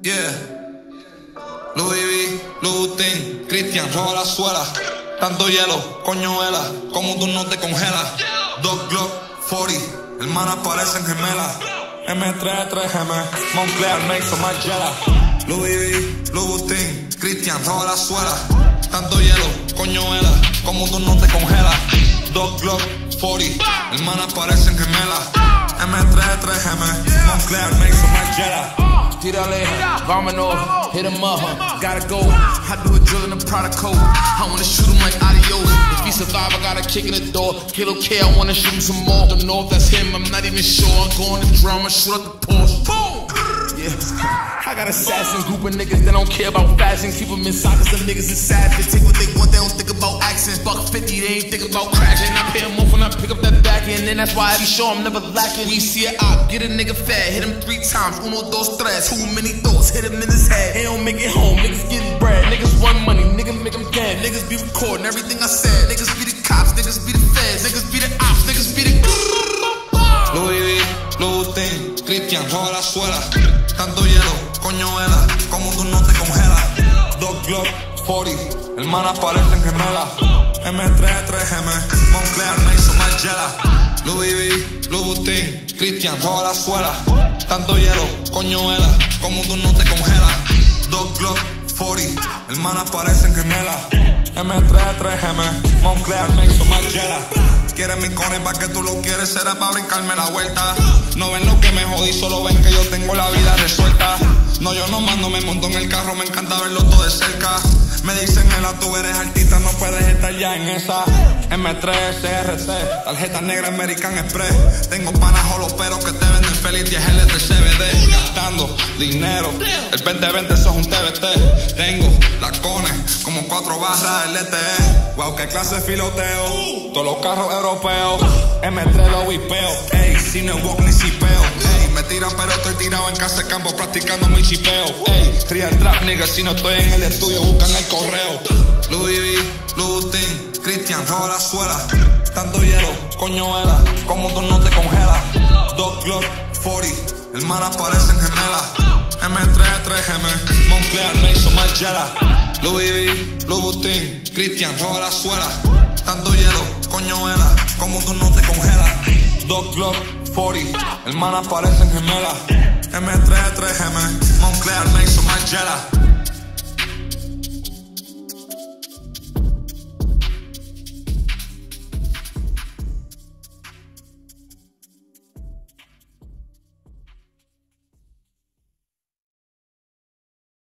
Yeah. Louis V, Louboutin, Christian, roba la suela. Tanto hielo, coñuela, como tú no te congelas. Dog Glock, 40, hermanas parecen gemelas. M3, 3M, Moncler, Mason, Margiela. Louis V, Louboutin, Christian, roba la suela. Tanto hielo, coñuela, como tú no te congelas. Dog Glock, 40, hermanas parecen gemelas. M3, 3M, Moncler, Mason, Margiela. Tírale, vámonos, hit him up, gotta go. I do a drill in the product code. I wanna shoot him like adios. If he survive, I gotta kick in the door. Kilo K, I wanna shoot him some more. Don't know if that's him, I'm not even sure. I'm going to drum, I shoot up the Porsche. Boom! Yeah. I got assassins, group of niggas that don't care about fashion. Keep them in sockets, them niggas is savage. Take what they want, they don't think about accents. Buck 50, they ain't think about cracking. I pay them off when I pick up that back end. And that's why I be sure I'm never lacking. We see it out, get a nigga fat, hit him 3 times. Uno, dos, tres. Too many thoughts, hit him in his head. They don't make it home, niggas getting bread. Niggas run money, niggas make them dead. Niggas be recording everything I said. Niggas be the cops, niggas be the feds. Niggas be the ops, niggas be the... Louis V, Louboutin, Christian, roba la suela. Tanto hielo, coñuela, como tú no te congelas. Dog Glock, 40, hermanas parecen gemelas. M3, 3M, Moncler, Mason, Margiela. Louis V, Louboutin, Christian, roba la suela. Tanto hielo, coñuela, como tú no te congelas. Dog Glock, 40, hermanas parecen gemelas. M3, 3M, Moncler, Mason, Margiela. Quieres mi cone pa' que tú lo quieres, será pa' brincarme la vuelta. No ven lo que me jodí, solo ven que yo tengo la vida resuelta. No, yo no mando, me monto en el carro, me encanta verlo todo de cerca. Me dicen, Ela, tú eres artista, no puedes estar ya en esa. M3, CRT, tarjeta negra American Express. Tengo panas holoperos que te venden feliz 10 LT CBD. Gastando dinero, el 2020 eso es un TBT. Tengo lacones, como 4 barras LTE. Wow, qué clase de filoteo. Todos los carros europeos, M3 lo whipeo. Ey, si no walk ni sipeo. Ey, me tiran pero estoy tirado en casa de campo practicando mi chipeo. Ey, real trap nigga, si no estoy en el estudio buscan el correo. Louis V, Louboutin, Christian, roba la suela. Tanto hielo, coñuela, como tú no te congelas. Dog Glock, 40, hermanas parecen gemelas. M3, 3M, Moncler, Mason, Margiela. Louis V, Louboutin, Christian, roba la suela. Tanto hielo, coñuela, como tú no te congelas. Dog Glock, 40, hermanas parecen gemelas. M3, 3M, Moncler, Mason, Margiela.